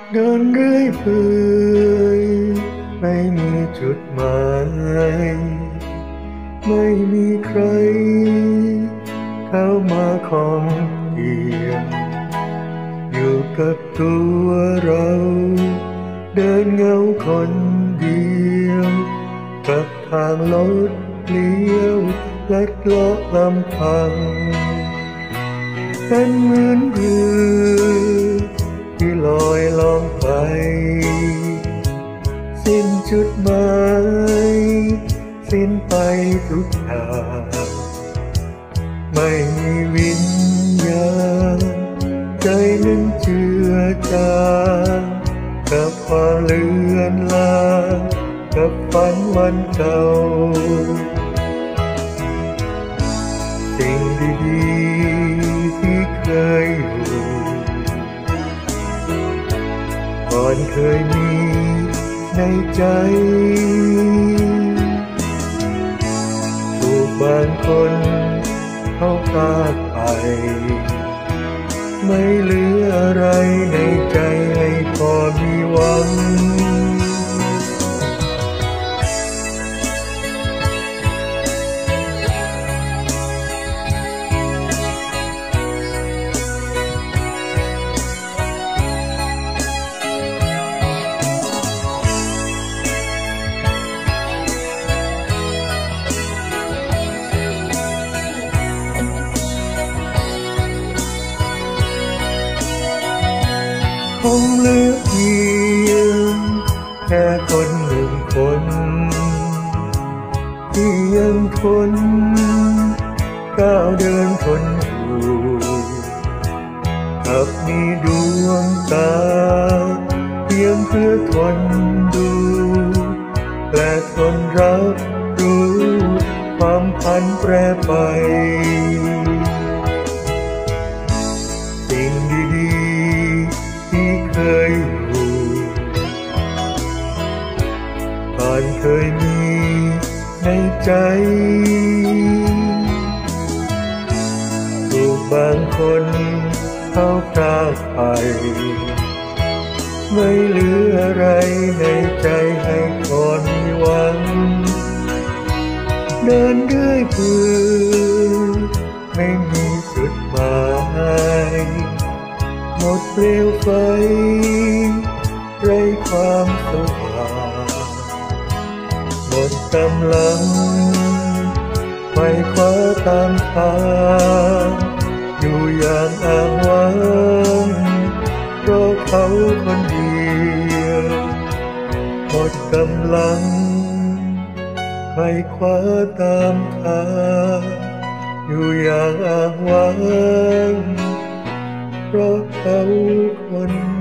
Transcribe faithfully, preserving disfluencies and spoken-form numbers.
เดินเรื่อยเปื่อยไม่มีจุดหมายไม่มีใครเข้ามาของเกี่ยวอยู่กับตัวเราเดินเหงาคนเดียวกับทางรถเลี้ยวลัดเลาะลำพังเป็นเหมือนเรือที่ลอยล่องไปสิ้นจุดหมายสิ้นไปทุกทางไม่มีวิญญาณใจนั้นเจือจางกับความเลือนลางกับฝันวันเก่าสิ่งดีๆที่เคยอยู่ก่อนเคยมีในใจถูกบางคนเขาพาไปไม่เหลืออะไรในใจให้พอมีหวังคงเหลือเพียงแค่คนหนึ่งคนที่ยังทนก้าวเดินทนอยู่กับมีดวงตาเพียงเพื่อทนดูและทนรับรู้ความพันแปรไปสิ่งดีๆที่เคยอยู่ก่อนเคยมีในใจถูกบางคนเขาพรากไปไม่เหลืออะไรในใจให้ก่อนมีหวังเดินเรื่อยเปื่อยไม่มีจุดหมายหมดเปลวไฟไร้ความสว่างหมดกำลังไขว่คว้าตามทางอยู่อย่างอ้างว้างเพราะเขาคนเดียวหมดกำลังไขว่คว้าตามทางอยู่อย่างอ้างว้างเพราะเขาคน